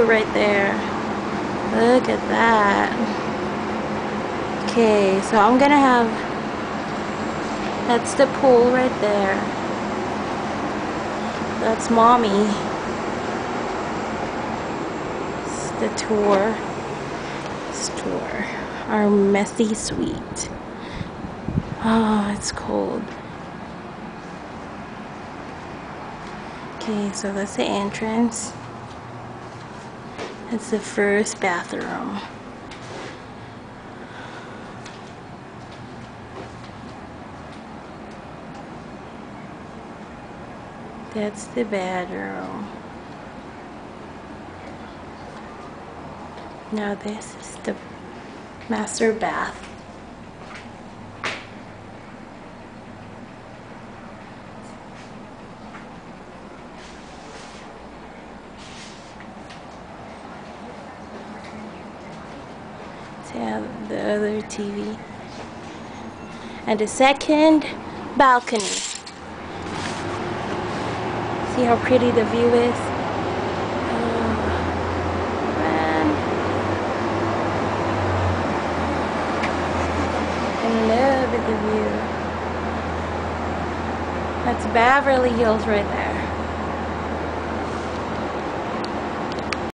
pool right there. Look at that. Okay, so I'm gonna have, that's the pool right there. That's mommy. It's the tour. This tour. Our messy suite. Oh, it's cold. Okay, so that's the entrance. It's the first bathroom. That's the bedroom. Now this is the master bath. Yeah, the other TV. And the second balcony. See how pretty the view is? Oh, man. I love the view. That's Beverly Hills right there.